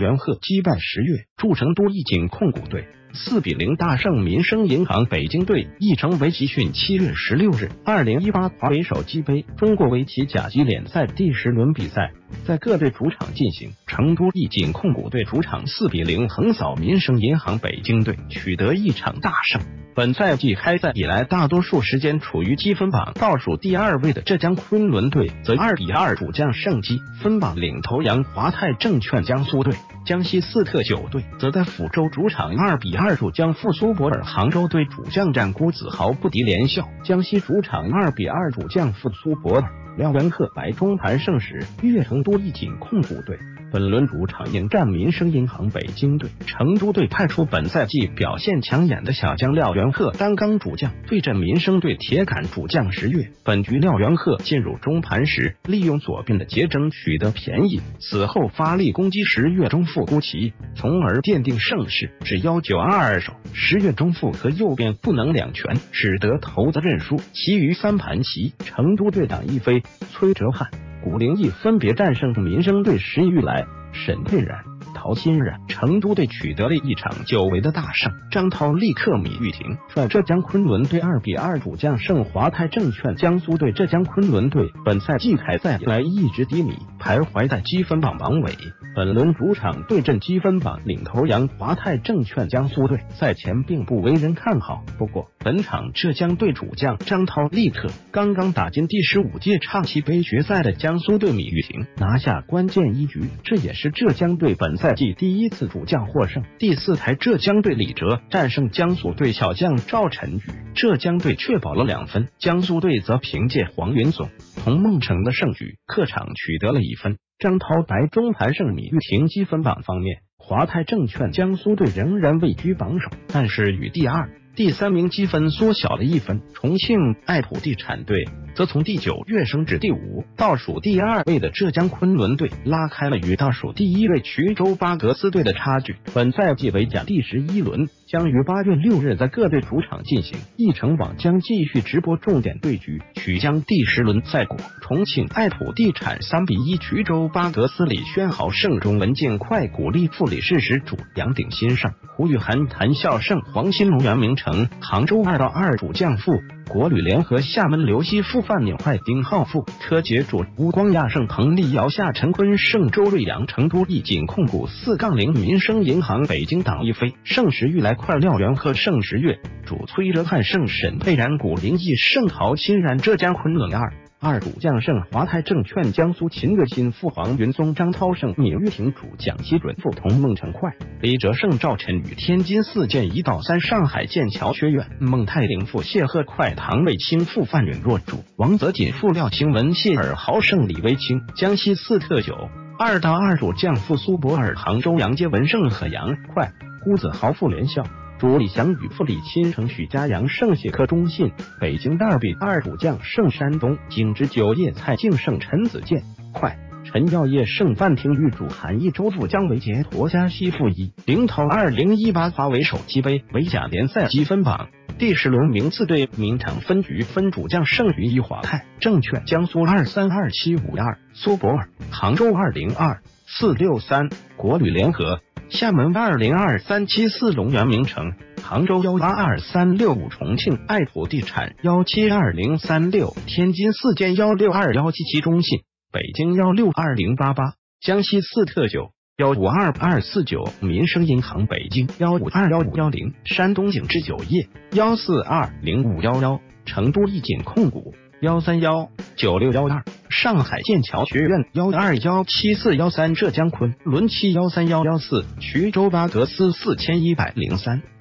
元鹤击败10月驻成都义锦控股队，4-0大胜民生银行北京队，亦成为集训。7月16日，2018华为手机杯中国围棋甲级联赛第10轮比赛在各队主场进行，成都义锦控股队主场4-0横扫民生银行北京队，取得一场大胜。本赛季开赛以来，大多数时间处于积分榜倒数第2位的浙江昆仑队则2-2主将胜积分榜领头羊华泰证券江苏队，江西四特9队则在抚州主场2-2主将富苏泊尔，杭州队主将战郭子豪不敌联校，江西主场2-2主将富苏泊尔，廖元鹤白中盘胜时跃成都义锦控股队。本轮主场迎战民生银行北京队，成都队派出本赛季表现抢眼的小将廖元鹤担纲主将，对阵民生队铁杆主将10月。本局廖元鹤进入中盘时，利用左边的截征取得便宜，此后发力攻击10月中副孤旗，从而奠定胜势。只要922手，10月中副和右边不能两全，使得头子认输。其余3盘棋，成都队党一飞、崔哲瀚、古灵毅分别战胜民生队石玉来、沈佩然、陶欣然，成都队取得了一场久违的大胜。张涛力克米玉婷，率浙江昆仑队2-2主将胜华泰证券江苏队。浙江昆仑队本赛季开赛以来一直低迷，徘徊在积分榜榜尾。本轮主场对阵积分榜领头羊华泰证券江苏队，赛前并不为人看好。不过，本场浙江队主将张涛力克刚刚打进第15届唱棋杯决赛的江苏队米玉婷，拿下关键一局，这也是浙江队本赛季第1次主将获胜。第4台浙江队李哲战胜江苏队小将赵晨宇，浙江队确保了2分，江苏队则凭借黄云总、童梦成的胜局，客场取得了1分。张涛白中盘胜米玉婷。积分榜方面，华泰证券江苏队仍然位居榜首，但是与第2、第3名积分缩小了1分。重庆爱普地产队则从第9跃升至第5，倒数第2位的浙江昆仑队拉开了与倒数第1位衢州巴格斯队的差距。本赛季围甲第11轮将于8月6日在各队主场进行，易成网将继续直播重点对局。曲江第10轮赛果，重庆爱普地产3-1衢州巴格斯，李轩豪胜，钟文静快鼓励副理事实主，杨鼎新胜，胡宇涵谭笑胜，黄新龙袁明成，杭州2-2主将负，国旅联合厦门刘希富范拧坏丁浩富，车捷主吴光亚胜，彭丽瑶夏陈坤胜，周瑞阳，成都义锦控股4-0民生银行北京党一飞胜石玉来，快廖元鹤胜10月主崔哲瀚胜，沈佩然古灵毅胜，陶欣然浙江昆仑2主将胜，华泰证券江苏秦热心负，黄云松张涛胜，米玉婷主蒋希准负，童梦成快，李哲胜赵晨宇，天津4建1-3上海剑桥学院孟泰玲负，谢赫快，唐卫清负，范允若主王泽锦负，廖清文谢尔豪胜，李维清，江西四特9 2-2主将负，苏泊尔，杭州杨接文胜，何杨快，辜子豪负，联校主李翔宇负，李钦成，许家阳胜，谢科中信，北京2-2主将胜，山东景之9叶蔡敬胜，陈子健快，陈耀业胜，范廷玉主韩一周负，姜维杰陀加西负1-0头。2018华为手机杯围甲联赛积分榜第10轮名次对名场分局分主将胜于1华泰证券江苏2-3-2-7-5-2苏泊尔，杭州2-0-2 4-6-3国旅联合，厦门2-0-2-3-7-4龙源名城，杭州1-8-2-3-6-5重庆爱普地产1-7-2-0-3-6，天津4建1-6-2-1-7-7中信，北京1-6-2-0-8-8，江西四特91-5-2-2-4-9民生银行北京1-5-2-1-5-1-0，山东景之9叶1-4-2-0-5-1-1，成都义锦控股1-3-1-9-6-1-2，上海剑桥学院1-2-1-7-4-1-3，浙江昆仑7-1-3-1-1-4，衢州巴格斯4103-03。